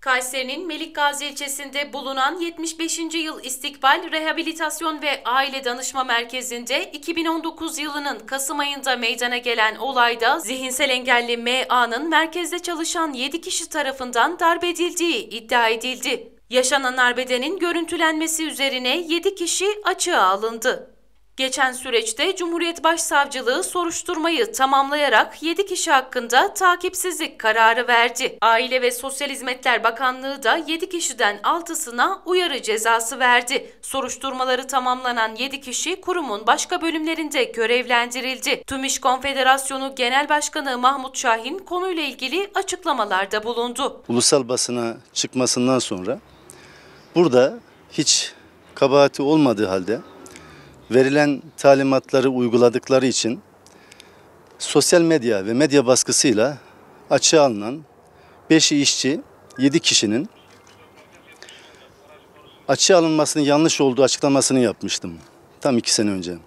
Kayseri'nin Melikgazi ilçesinde bulunan 75. Yıl İstikbal Rehabilitasyon ve Aile Danışma Merkezi'nde 2019 yılının Kasım ayında meydana gelen olayda zihinsel engelli M.A.'nın merkezde çalışan 7 kişi tarafından darp edildiği iddia edildi. Yaşanan arbedenin görüntülenmesi üzerine 7 kişi açığa alındı. Geçen süreçte Cumhuriyet Başsavcılığı soruşturmayı tamamlayarak 7 kişi hakkında takipsizlik kararı verdi. Aile ve Sosyal Hizmetler Bakanlığı da 7 kişiden 6'sına uyarı cezası verdi. Soruşturmaları tamamlanan 7 kişi kurumun başka bölümlerinde görevlendirildi. Tüm İş Konfederasyonu Genel Başkanı Mahmut Şahin konuyla ilgili açıklamalarda bulundu. Ulusal basına çıkmasından sonra burada hiç kabahati olmadığı halde verilen talimatları uyguladıkları için sosyal medya ve medya baskısıyla açığa alınan 5 işçi, 7 kişinin açığa alınmasının yanlış olduğu açıklamasını yapmıştım tam 2 sene önce.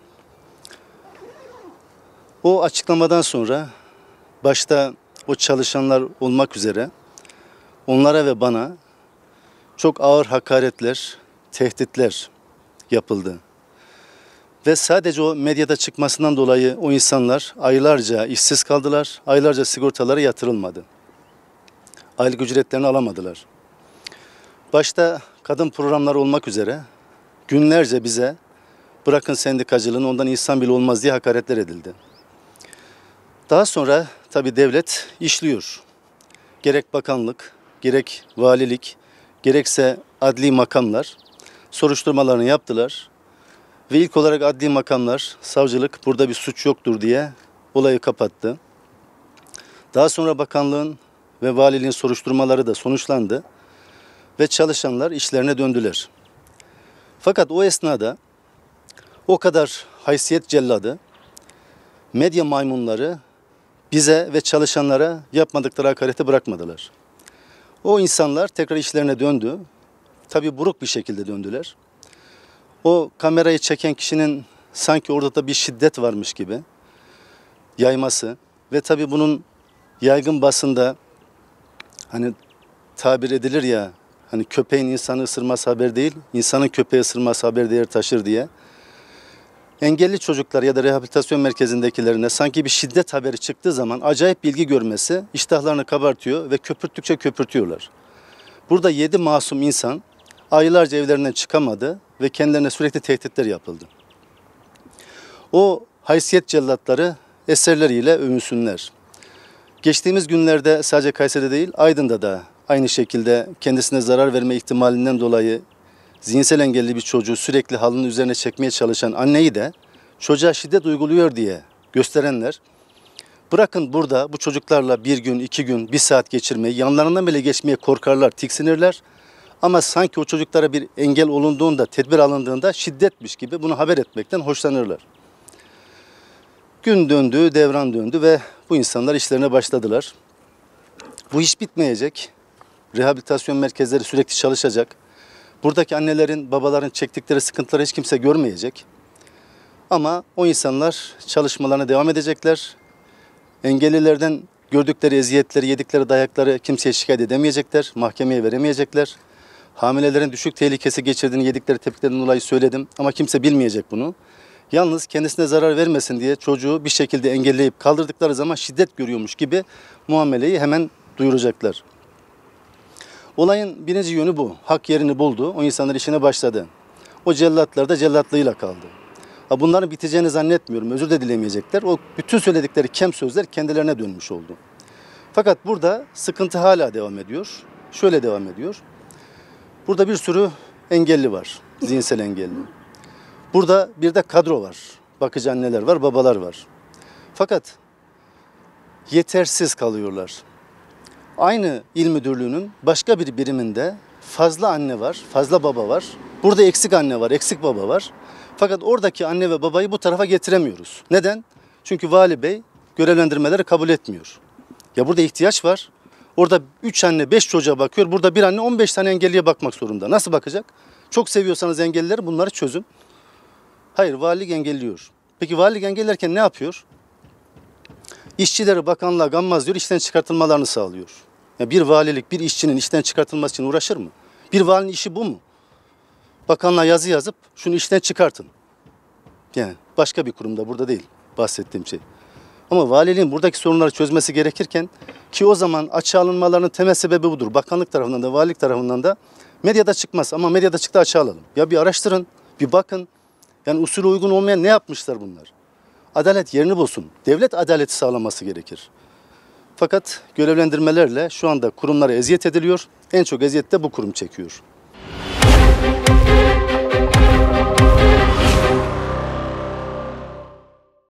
O açıklamadan sonra başta o çalışanlar olmak üzere onlara ve bana çok ağır hakaretler, tehditler yapıldı. Ve sadece o medyada çıkmasından dolayı o insanlar aylarca işsiz kaldılar, aylarca sigortaları yatırılmadı. Aylık ücretlerini alamadılar. Başta kadın programları olmak üzere günlerce bize bırakın sendikacılığını ondan insan bile olmaz diye hakaretler edildi. Daha sonra tabii devlet işliyor. Gerek bakanlık, gerek valilik, gerekse adli makamlar soruşturmalarını yaptılar. Ve ilk olarak adli makamlar, savcılık burada bir suç yoktur diye olayı kapattı. Daha sonra bakanlığın ve valiliğin soruşturmaları da sonuçlandı ve çalışanlar işlerine döndüler. Fakat o esnada o kadar haysiyet celladı, medya maymunları bize ve çalışanlara yapmadıkları hakareti bırakmadılar. O insanlar tekrar işlerine döndü. Tabii buruk bir şekilde döndüler. O kamerayı çeken kişinin sanki orada da bir şiddet varmış gibi yayması ve tabii bunun yaygın basında hani tabir edilir ya hani köpeğin insanı ısırması haber değil, insanın köpeği ısırması haber değer taşır diye. Engelli çocuklar ya da rehabilitasyon merkezindekilerine sanki bir şiddet haberi çıktığı zaman acayip bilgi görmesi iştahlarını kabartıyor ve köpürttükçe köpürtüyorlar. Burada 7 masum insan aylarca evlerinden çıkamadı ve kendilerine sürekli tehditler yapıldı. O haysiyet cellatları eserleriyle övünsünler. Geçtiğimiz günlerde sadece Kayseri'de değil, Aydın'da da aynı şekilde kendisine zarar verme ihtimalinden dolayı zihinsel engelli bir çocuğu sürekli halının üzerine çekmeye çalışan anneyi de çocuğa şiddet uyguluyor diye gösterenler, bırakın burada bu çocuklarla bir gün, 2 gün, 1 saat geçirmeyi, yanlarından bile geçmeye korkarlar, tiksinirler. Ama sanki o çocuklara bir engel olunduğunda, tedbir alındığında şiddetmiş gibi bunu haber etmekten hoşlanırlar. Gün döndü, devran döndü ve bu insanlar işlerine başladılar. Bu iş bitmeyecek. Rehabilitasyon merkezleri sürekli çalışacak. Buradaki annelerin, babaların çektikleri sıkıntıları hiç kimse görmeyecek. Ama o insanlar çalışmalarına devam edecekler. Engellilerden gördükleri eziyetleri, yedikleri dayakları kimseye şikayet edemeyecekler, mahkemeye veremeyecekler. Hamilelerin düşük tehlikesi geçirdiğini yedikleri tepkilerden dolayı söyledim ama kimse bilmeyecek bunu. Yalnız kendisine zarar vermesin diye çocuğu bir şekilde engelleyip kaldırdıkları zaman şiddet görüyormuş gibi muameleyi hemen duyuracaklar. Olayın birinci yönü bu. Hak yerini buldu. O insanlar işine başladı. O cellatlar da cellatlığıyla kaldı. Bunların biteceğini zannetmiyorum. Özür de dilemeyecekler. O bütün söyledikleri kem sözler kendilerine dönmüş oldu. Fakat burada sıkıntı hala devam ediyor. Şöyle devam ediyor. Burada bir sürü engelli var, zihinsel engelli. Burada bir de kadro var, bakıcı anneler var, babalar var. Fakat yetersiz kalıyorlar. Aynı il müdürlüğünün başka bir biriminde fazla anne var, fazla baba var. Burada eksik anne var, eksik baba var. Fakat oradaki anne ve babayı bu tarafa getiremiyoruz. Neden? Çünkü vali bey görevlendirmeleri kabul etmiyor. Ya burada ihtiyaç var. Orada 3 anne 5 çocuğa bakıyor. Burada bir anne 15 tane engelliye bakmak zorunda. Nasıl bakacak? Çok seviyorsanız engellileri bunları çözün. Hayır, valilik engelliyor. Peki valilik engellerken ne yapıyor? İşçileri bakanlığa gammaz diyor, işten çıkartılmalarını sağlıyor. Ya bir valilik bir işçinin işten çıkartılması için uğraşır mı? Bir valinin işi bu mu? Bakanlığa yazı yazıp şunu işten çıkartın. Yani başka bir kurumda, burada değil bahsettiğim şey. Ama valiliğin buradaki sorunları çözmesi gerekirken, ki o zaman açığa alınmalarının temel sebebi budur. Bakanlık tarafından da valilik tarafından da medyada çıkmaz ama medyada çıktı açığa alalım. Ya bir araştırın, bir bakın. Yani usulü uygun olmayan ne yapmışlar bunlar? Adalet yerini bulsun. Devlet adaleti sağlaması gerekir. Fakat görevlendirmelerle şu anda kurumlara eziyet ediliyor. En çok eziyet de bu kurum çekiyor.